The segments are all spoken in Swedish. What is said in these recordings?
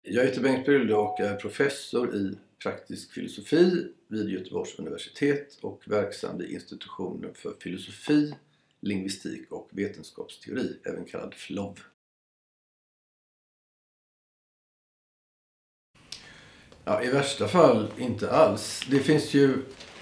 Jag heter Bengt Brylde och är professor i praktisk filosofi vid Göteborgs universitet och verksam vid institutionen för filosofi, lingvistik och vetenskapsteori, även kallad FLOV. Ja, i värsta fall inte alls. Det finns ju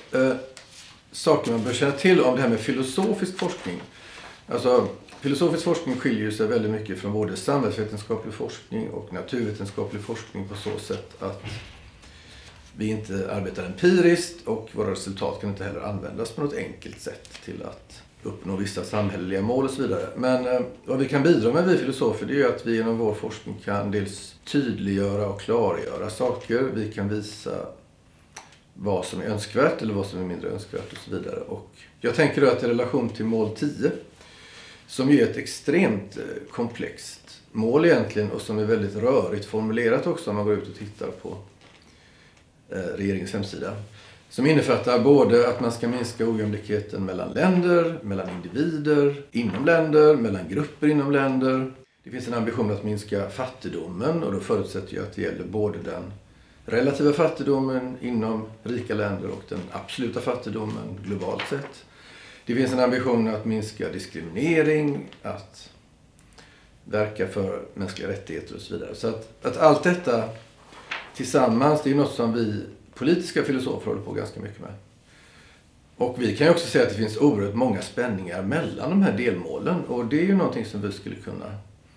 saker man bör känna till om det här med filosofisk forskning. Alltså, filosofisk forskning skiljer sig väldigt mycket från både samhällsvetenskaplig forskning och naturvetenskaplig forskning på så sätt att vi inte arbetar empiriskt och våra resultat kan inte heller användas på något enkelt sätt till att uppnå vissa samhälleliga mål och så vidare. Men vad vi kan bidra med, vi filosofer, det är att vi genom vår forskning kan dels tydliggöra och klargöra saker. Vi kan visa vad som är önskvärt eller vad som är mindre önskvärt och så vidare. Och jag tänker då att i relation till mål 10, som ju är ett extremt komplext mål egentligen och som är väldigt rörigt formulerat också om man går ut och tittar på regeringens hemsida. Som innefattar både att man ska minska ojämlikheten mellan länder, mellan individer, inom länder, mellan grupper inom länder. Det finns en ambition att minska fattigdomen och då förutsätter jag att det gäller både den relativa fattigdomen inom rika länder och den absoluta fattigdomen globalt sett. Det finns en ambition att minska diskriminering, att verka för mänskliga rättigheter och så vidare. Så att allt detta tillsammans, det är något som vi politiska filosofer håller på ganska mycket med. Och vi kan ju också säga att det finns oerhört många spänningar mellan de här delmålen. Och det är ju någonting som vi skulle kunna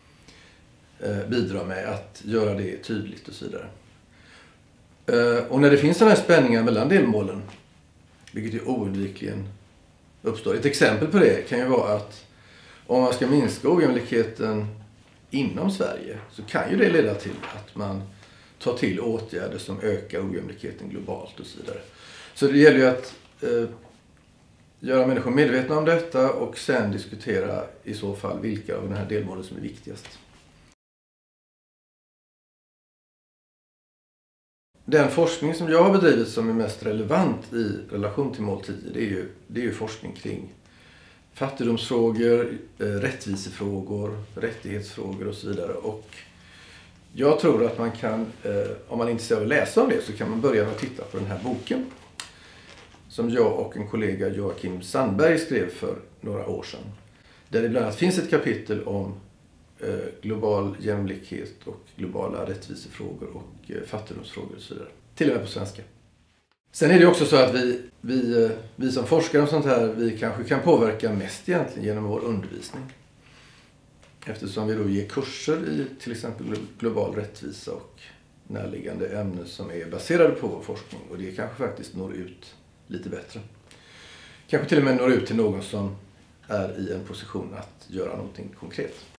bidra med att göra det tydligt och så vidare. Och när det finns sådana här spänningar mellan delmålen, vilket ju oundvikligen uppstår. Ett exempel på det kan ju vara att om man ska minska ojämlikheten inom Sverige så kan ju det leda till att man tar till åtgärder som ökar ojämlikheten globalt och så vidare. Så det gäller ju att göra människor medvetna om detta och sen diskutera i så fall vilka av de här delmålen som är viktigast. Den forskning som jag har bedrivit som är mest relevant i relation till mål 10, det är ju forskning kring fattigdomsfrågor, rättvisefrågor, rättighetsfrågor och så vidare. Och jag tror att man kan, om man är intresserad av att läsa om det, så kan man börja med att titta på den här boken som jag och en kollega, Joakim Sandberg, skrev för några år sedan. Där det bland annat finns ett kapitel om global jämlikhet och globala rättvisefrågor och fattigdomsfrågor och så vidare. Till och med på svenska. Sen är det också så att vi som forskare och sånt här, vi kanske kan påverka mest egentligen genom vår undervisning. Eftersom vi då ger kurser i till exempel global rättvisa och närliggande ämnen som är baserade på vår forskning. Och det kanske faktiskt når ut lite bättre. Kanske till och med når ut till någon som är i en position att göra någonting konkret.